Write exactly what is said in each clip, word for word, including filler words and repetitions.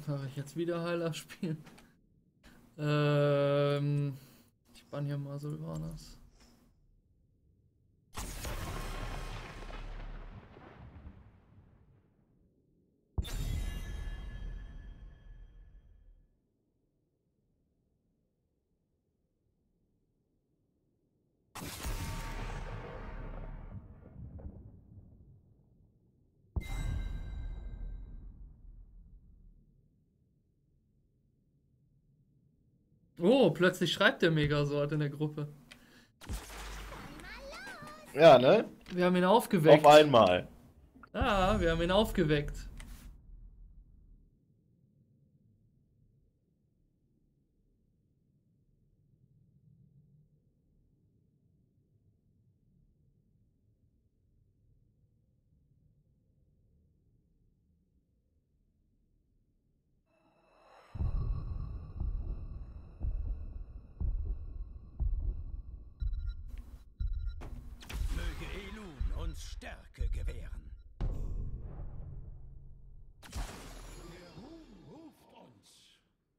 Darf ich jetzt wieder Heiler spielen? Ähm, ich bann hier mal Sylvanas. Oh, plötzlich schreibt der Megasort in der Gruppe. Ja, ne? Wir haben ihn Auf aufgeweckt. einmal. Ah, wir haben ihn aufgeweckt. Möge Elun uns Stärke gewähren. Der Ruhm ruft uns.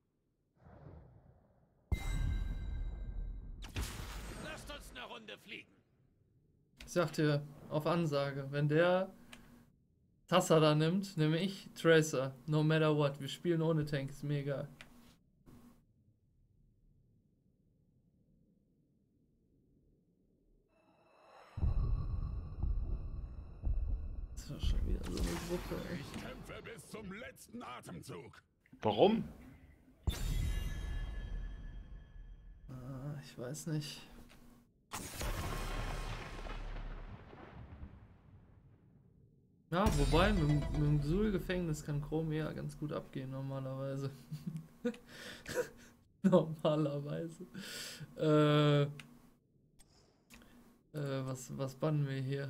Lasst uns eine Runde fliegen. Ich sagte auf Ansage, wenn der Tassa da nimmt, nehme ich Tracer. No matter what. Wir spielen ohne Tank, ist mir egal. Das ist doch schon wieder so eine Gruppe, ey. Ich kämpfe bis zum letzten Atemzug. Warum? Ah, ich weiß nicht. Ja, wobei, mit, dem- mit dem Xul-Gefängnis kann Chrome ja ganz gut abgehen, normalerweise. Normalerweise. Äh, äh, was, was bannen wir hier?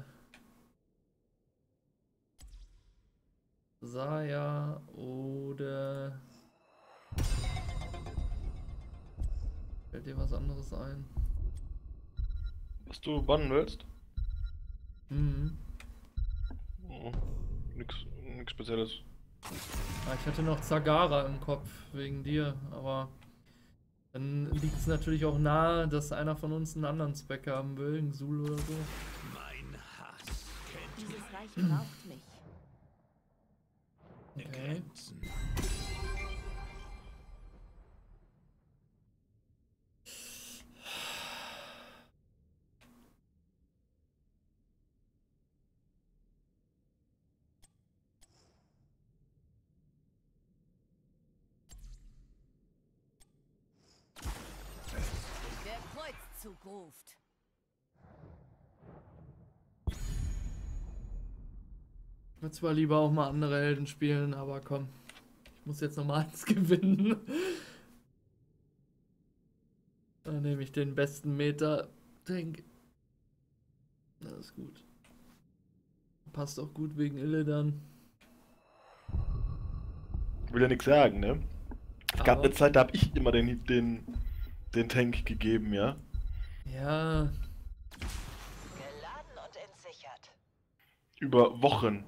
Saya oder... Fällt dir was anderes ein? Was du bannen willst? Mhm. Oh, nix, nix Spezielles. Ah, ich hatte noch Zagara im Kopf, wegen dir, aber dann liegt es natürlich auch nahe, dass einer von uns einen anderen Speck haben will, einen Xul oder so. Mein Hass kennt Dieses Reich braucht mich. keine Okay. Grenzen. Der Kreuzzug ruft. Ich würde zwar lieber auch mal andere Helden spielen, aber komm. Ich muss jetzt nochmal eins gewinnen. Dann nehme ich den besten Meter. Denk. Das ist gut. Passt auch gut wegen Illidan. Will ja nix sagen, ne? Es gab Aber- eine Zeit, da hab ich immer den, den, den Tank gegeben, ja? Ja, Geladen und entsichert. Über Wochen.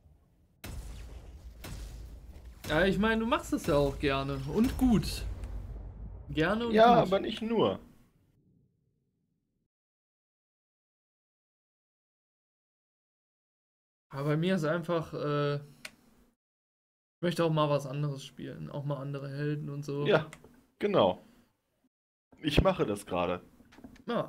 ja, ich meine, du machst es ja auch gerne und gut. Gerne und Ja, gut. aber nicht nur. Aber bei mir ist einfach, äh, ich möchte auch mal was anderes spielen. Auch mal andere Helden und so. Ja, genau. Ich mache das gerade. Ja.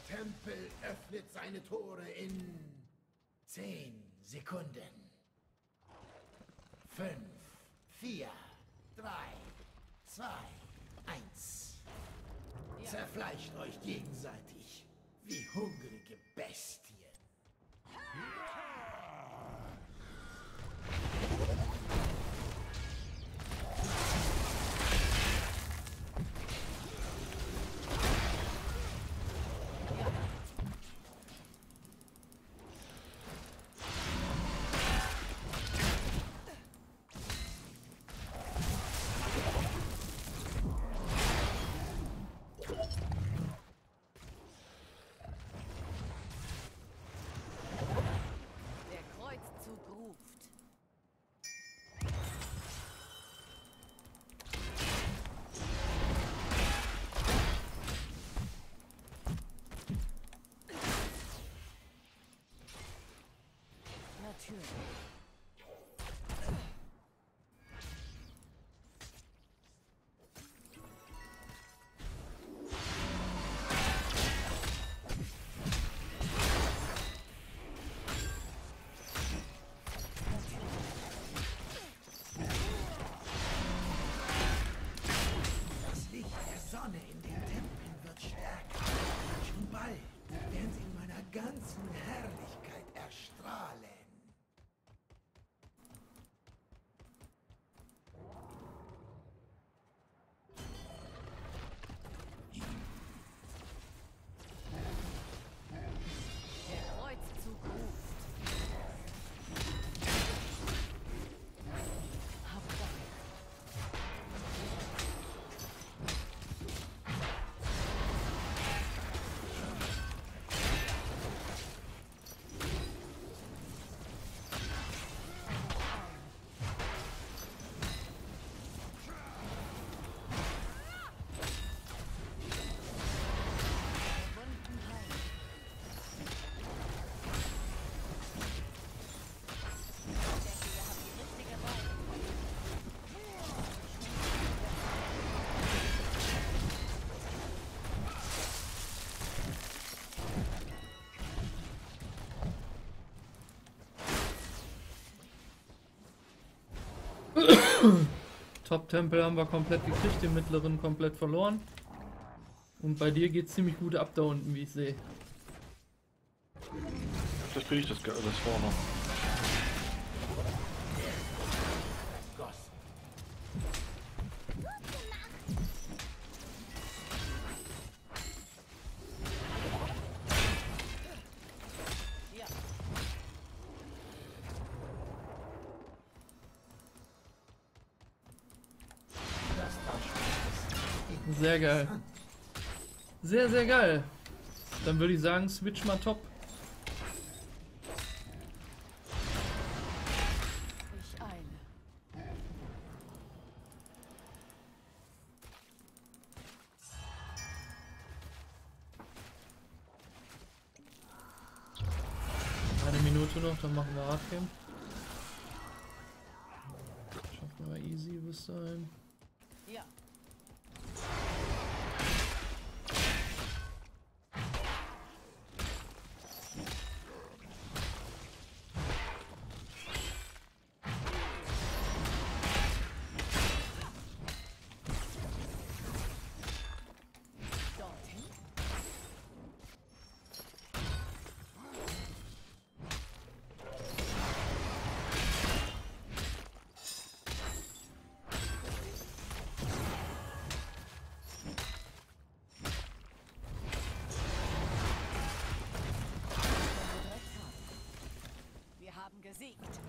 Tempel öffnet seine Tore in zehn Sekunden. Fünf, vier, drei, zwei, eins. Zerfleischt euch gegenseitig wie hungrige Bestien. Der Kreuzzug ruft. Natürlich. Das Licht der Sonne in den Tempeln wird stärker. Schon bald werden sie in meiner ganzen Herrlichkeit erstrahlen. Der Kreuzzug ruft. Hab Dank. Verbunden heilen. Ich denke, wir haben die richtige Wahl. Top-Tempel haben wir komplett gekriegt, den mittleren komplett verloren. Und bei dir geht ziemlich gut ab da unten, wie ich sehe. Vielleicht kriege ich das, Ge- das vorne. Goss. Ja, Das Taschentuch. Sehr geil. Sehr, sehr geil. Dann würde ich sagen, switch mal top. ich eile. Eine Minute noch, dann machen wir Hardgame. Schaffen wir easy bis dahin. Ja. Dorthin. Wir haben gesiegt.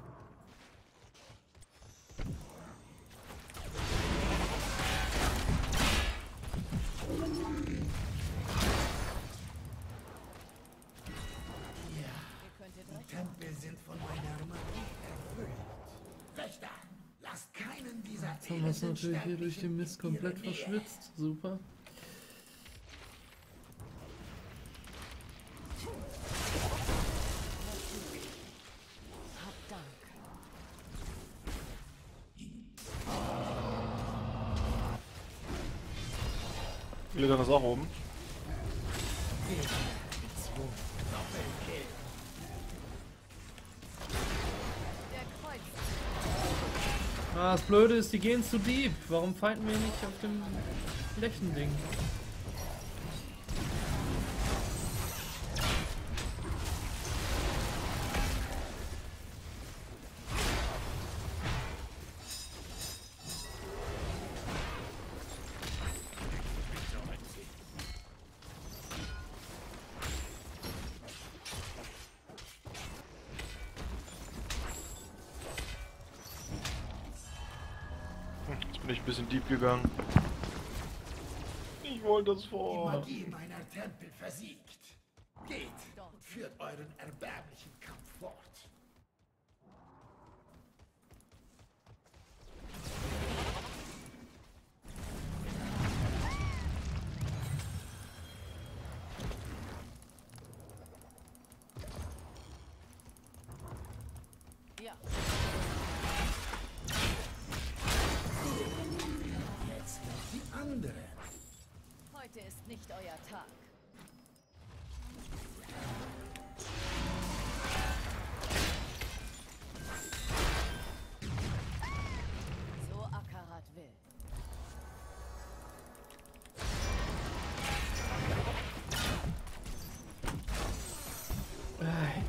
Ja, Ihr könntet die recht. Tempel sind von meiner Magie erfüllt. Wächter, lasst keinen dieser Jetzt haben wir es elenden natürlich hier durch den Sterblichen Mist in ihre komplett Nähe. verschwitzt. Super. Hab Dank. Illidan ist auch oben. Der Kreuz. Ah, das Blöde ist, die gehen zu deep. Warum fighten wir nicht auf dem Flächending? Jetzt bin ich ein bisschen deep gegangen. Ich wollte das Die vor. Magie meiner Tempel versiegt. Geht und führt euren erbärmlichen Kampf fort. Ja. Jetzt noch die andere. Heute ist nicht euer Tag. So Akarat will. Äh,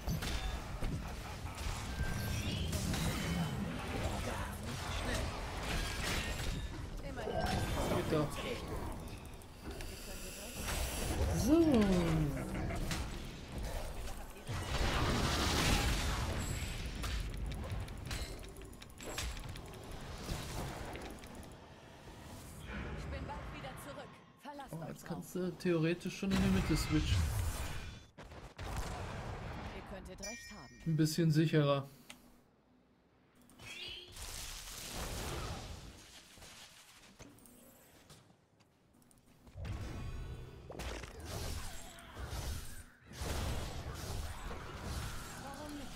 Immerhin. geht doch. So. Ich bin bald wieder zurück. Verlasst Oh, euch jetzt drauf. kannst du theoretisch schon in die Mitte switchen. Ihr könntet recht haben. Ein bisschen sicherer. Warum nicht?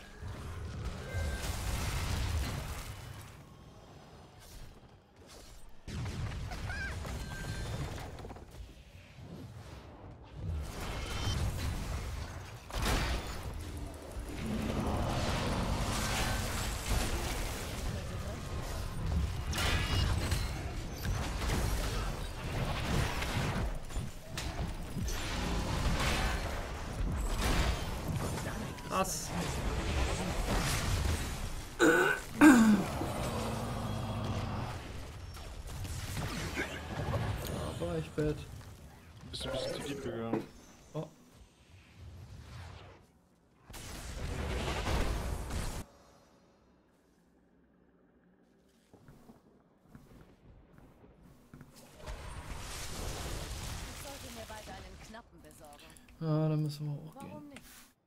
Krass. War ich bad. Bist du ein bisschen zu deep gegangen. Oh. Ich sollte mir bald einen Knappen besorgen. Ah, da müssen wir hochgehen. Warum nicht?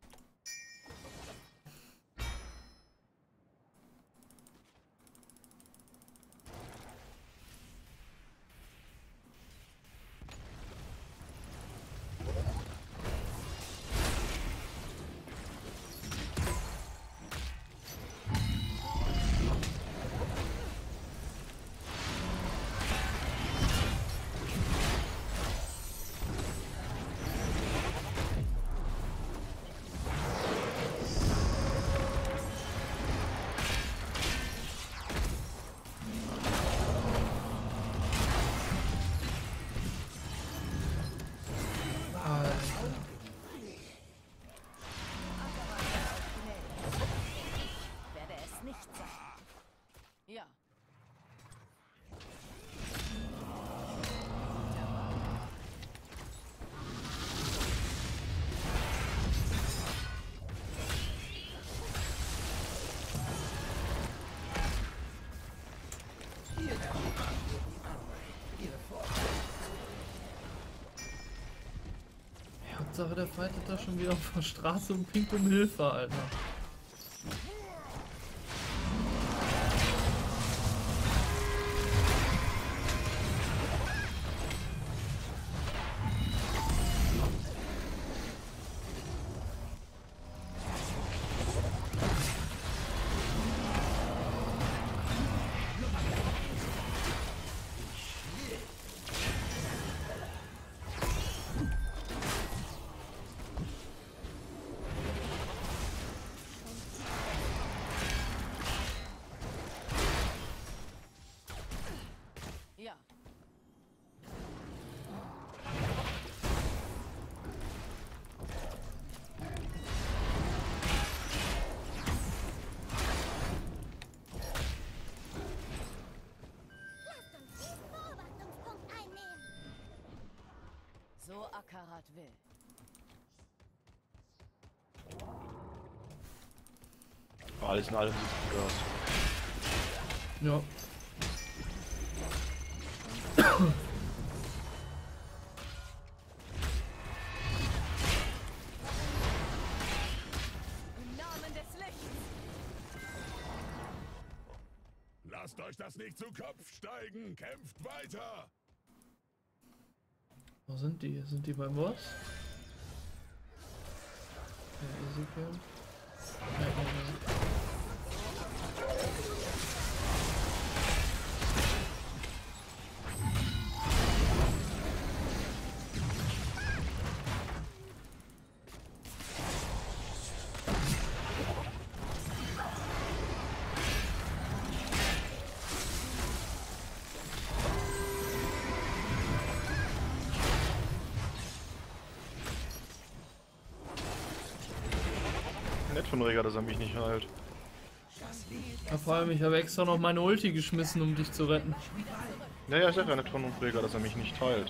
Ich werde es nicht sein. Ja. Ja, Hauptsache der fightet da schon wieder auf der Straße und pinkt um Hilfe, Alter. will. Aber alles in allem sieht gut aus. Ja. Im Namen des Lichts. Lasst euch das nicht zu Kopf steigen. Kämpft weiter. Wo sind die? Sind die beim Boss? Ja, Ezekiel. Nein, nein, nein. Nett von Rega, dass er mich nicht heilt. Ja, vor allem, ich habe extra noch meine Ulti geschmissen, um dich zu retten. Naja, ich sag ja nett von Rega, dass er mich nicht heilt.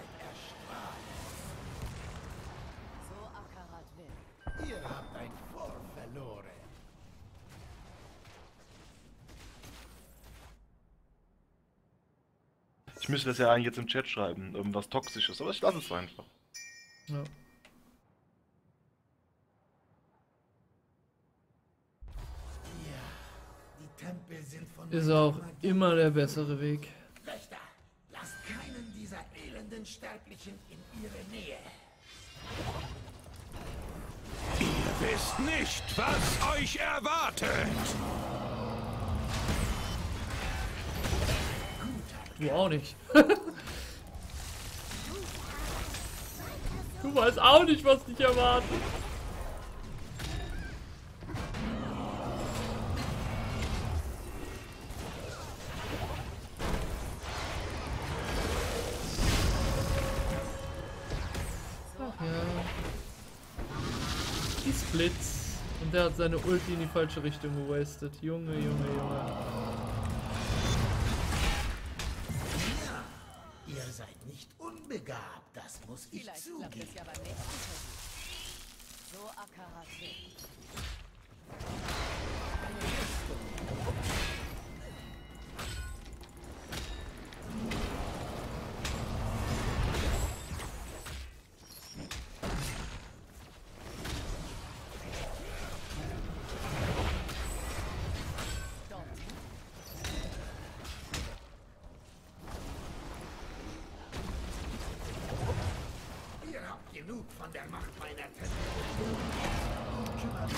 So Akarat will. Ihr habt ein Fort verloren. Ich müsste das ja eigentlich jetzt im Chat schreiben, irgendwas Toxisches, aber ich lasse es einfach. Ja. Die Tempel sind von Ist meiner auch Magie. immer der bessere Weg. Wächter, lasst keinen dieser elenden Sterblichen in ihre Nähe. Ihr wisst nicht, was euch erwartet. Du auch nicht. Du weißt auch nicht, was dich erwartet. Ach ja. Die Splits. Und der hat seine Ulti in die falsche Richtung gewastet. Junge, Junge, Junge. Ihr seid nicht unbegabt, das muss ich Vielleicht klappt zugeben. es ja beim nächsten Versuch. So Akarat will. Ihr habt genug von der Macht meiner Tempel. Kümmert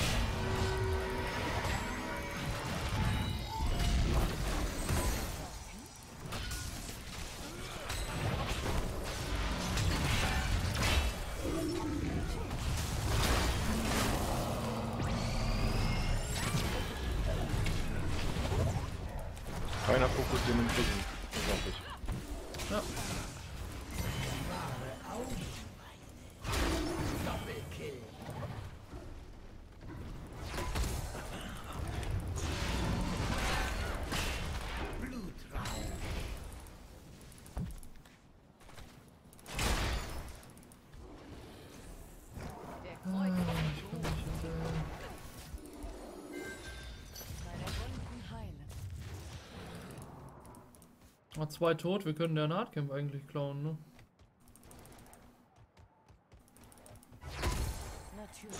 Keiner Fokus den im Prison. Unglaublich. Ja. Doppelkill. Blutraum. Der Ah, Kreuz ich komm nicht hinterher. meine Wunden heilen. Ah, zwei tot, wir können der Nahkampf eigentlich klauen, ne? Natürlich.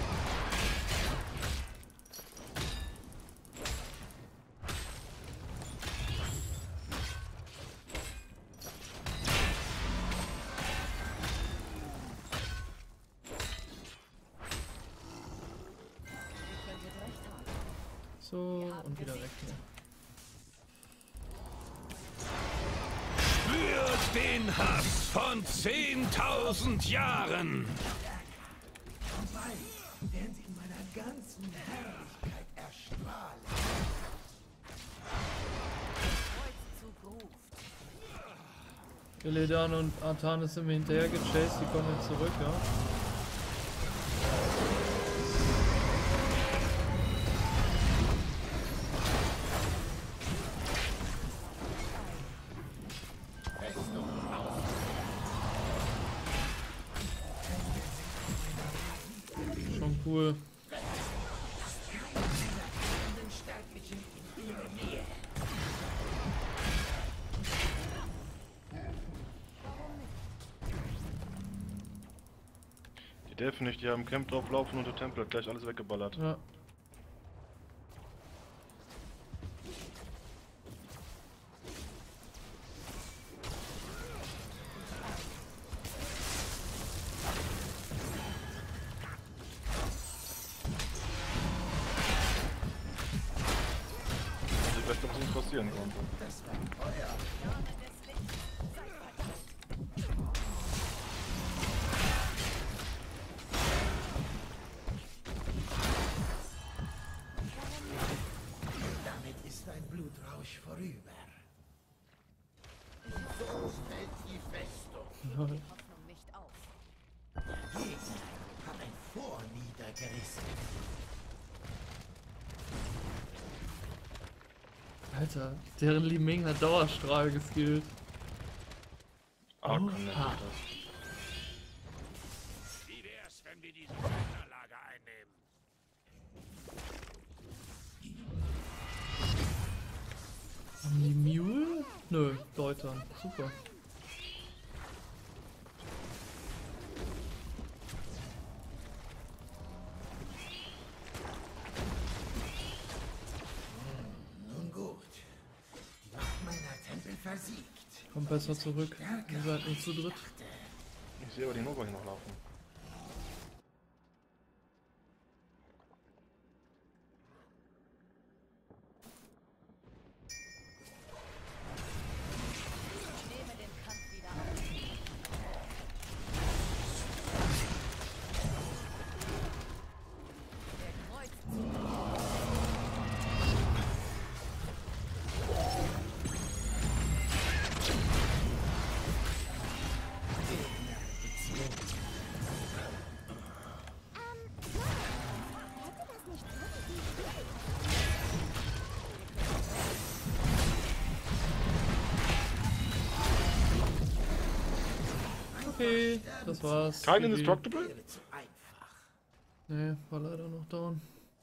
Ihr könntet recht haben. So, und wieder weg hier. Spürt den Hass von zehntausend Jahren. Und bald werden sie in meiner ganzen Herrlichkeit erstrahlen. Kreuzzug ruft. Illidan und Artanis sind mir hinterher gechased, die kommen jetzt zurück, ja? cool. Die Delphi nicht, die haben Camp drauflaufen und der Tempel hat gleich alles weggeballert. Ja. Also ich weiß nicht, was uns passieren konnte. Damit ist ein Blutrausch vorüber. So fällt die Festung. Hoffnung nicht auf. Der Gegner hat ein Fort niedergerissen. Alter, deren Li Ming hat Dauerstrahl geskillt. Ah, Oh, komm, nennt ha. sich das. Wie wär's, wenn wir diese Lager einnehmen? Haben die Mule? Nö, Deutern. Super. Nun gut. Die Macht meiner Tempel versiegt. Kommt besser zurück. Ihr seid nicht zu dritt. Ich sehe aber die Nova hier noch laufen. Ich nehme den Kampf wieder auf. Der Kreuzzug. Okay, das war's. Kein G G. Indestructible? Wäre zu einfach. Nee, war leider noch down.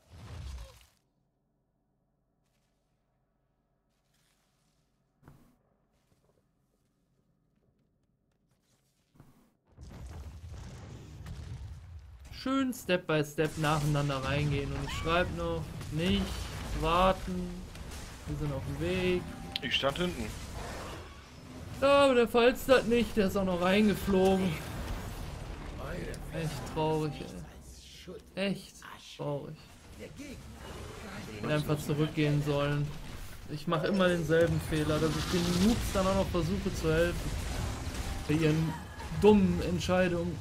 Schön Step by Step nacheinander reingehen und ich schreibe noch nicht warten. Wir sind auf dem Weg. Ich stand hinten. Ja, aber der Falstad nicht, der ist auch noch reingeflogen. Eure Echt traurig, ey. als Schutt. Echt traurig. Der Gegner Ich hätte einfach zurückgehen sollen. Ich mache immer denselben Fehler, dass ich den Noobs dann auch noch versuche zu helfen. Bei ihren dummen Entscheidungen.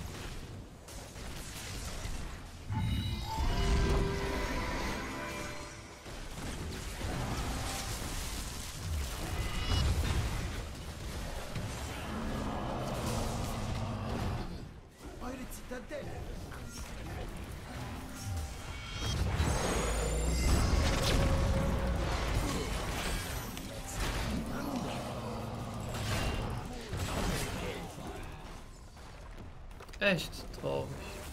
eure Zitadelle. Echt traurig.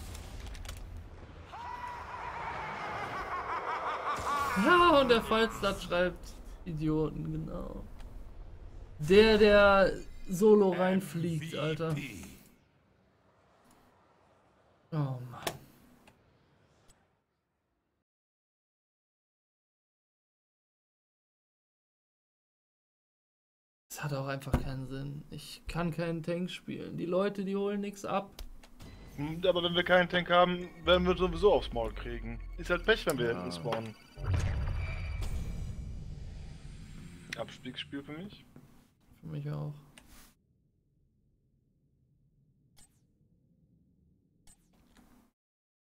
Ja, und der Falstad schreibt Idioten, genau. Der, der solo reinfliegt, Alter. Oh Mann. Das hat auch einfach keinen Sinn. Ich kann keinen Tank spielen. Die Leute, die holen nichts ab. Hm, Aber wenn wir keinen Tank haben, werden wir sowieso aufs Maul kriegen. Ist halt Pech, wenn wir Ja. hinten spawnen. Abstiegsspiel für mich. Für mich auch.